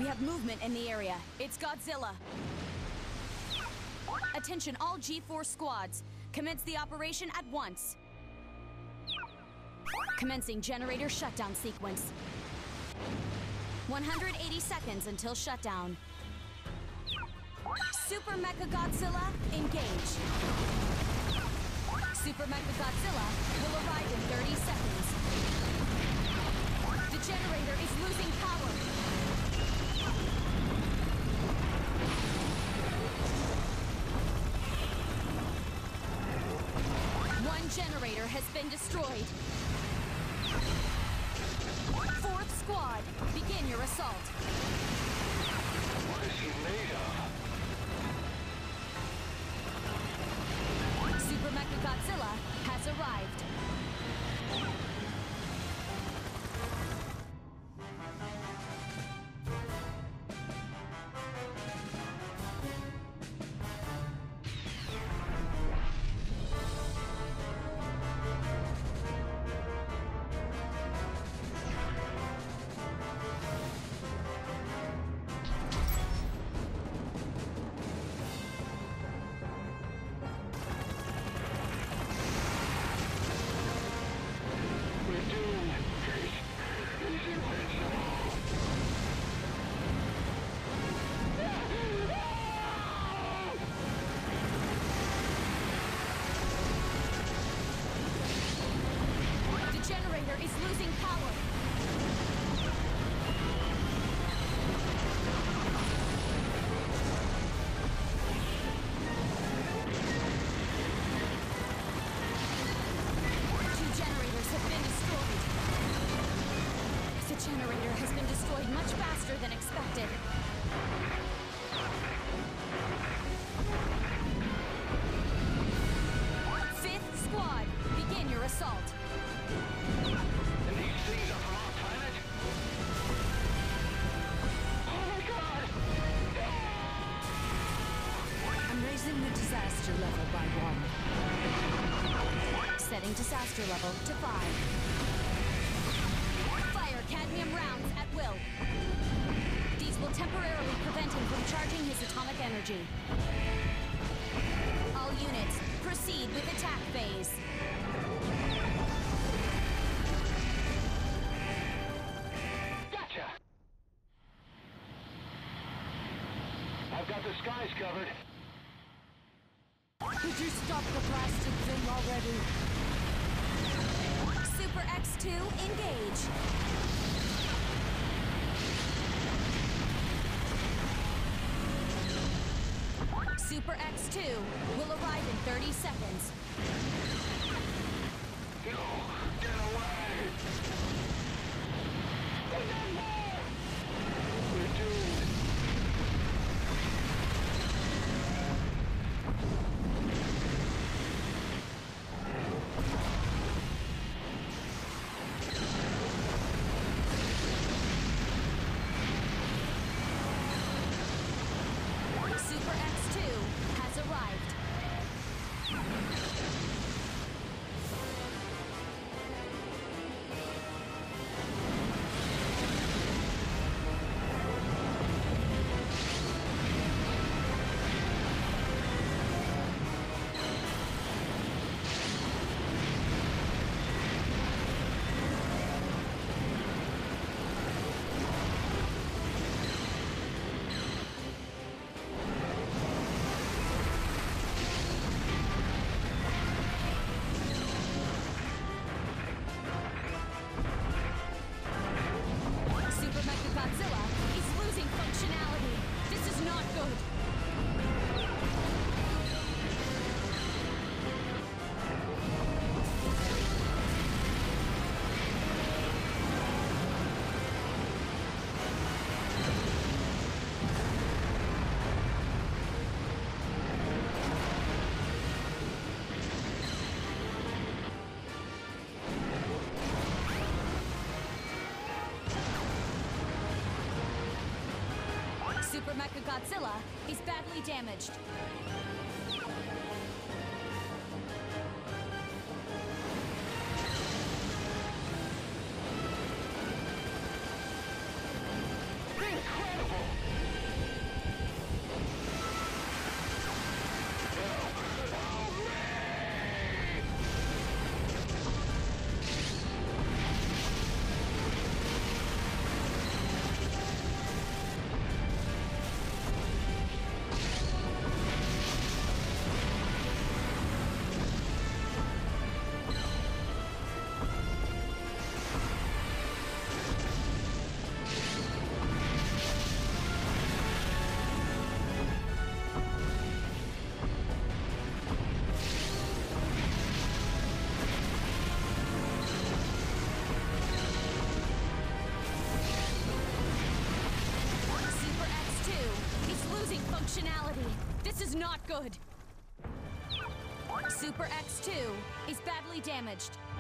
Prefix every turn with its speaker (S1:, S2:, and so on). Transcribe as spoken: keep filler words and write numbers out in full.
S1: We have movement in the area. It's Godzilla. Attention all G four squads. Commence the operation at once. Commencing generator shutdown sequence. one hundred eighty seconds until shutdown. Super Mecha Godzilla, engage. Super Mecha Godzilla will arrive in thirty seconds. The generator is losing power. One generator has been destroyed. Fourth squad, begin your assault.
S2: What is he made of?
S1: Super Mecha Godzilla has arrived. Than expected. Fifth squad, begin your assault.
S2: And these things are from our planet? Oh my god!
S1: I'm raising the disaster level by one. Setting disaster level to five. Fire cadmium rounds at will. These will temporarily prevent him from charging his atomic energy. All units, proceed with attack phase.
S2: Gotcha! I've got the skies covered.
S1: Could you stop the blasted thing already? Super X two, engage! Super X two will arrive in thirty seconds.
S2: No! Get away! We're doomed!
S1: Super X two has arrived. Godzilla is badly damaged.
S2: Incredible!
S1: functionality. This is not good. Super X two is badly damaged.